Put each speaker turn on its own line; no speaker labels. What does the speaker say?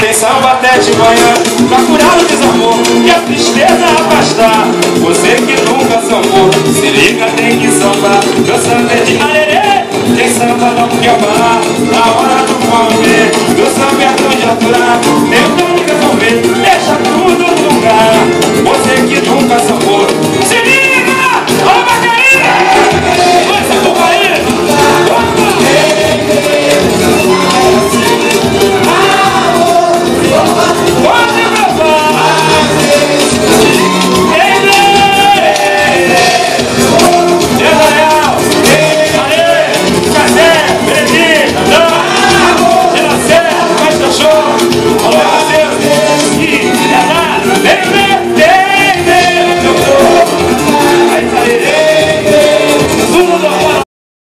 Tem samba até de manhã pra curar o desamor e a tristeza afastar. Você que nunca sambou, se liga, tem que sambar. Meu samba é de arerê, tem samba não quer parar. Na hora do vamos ver,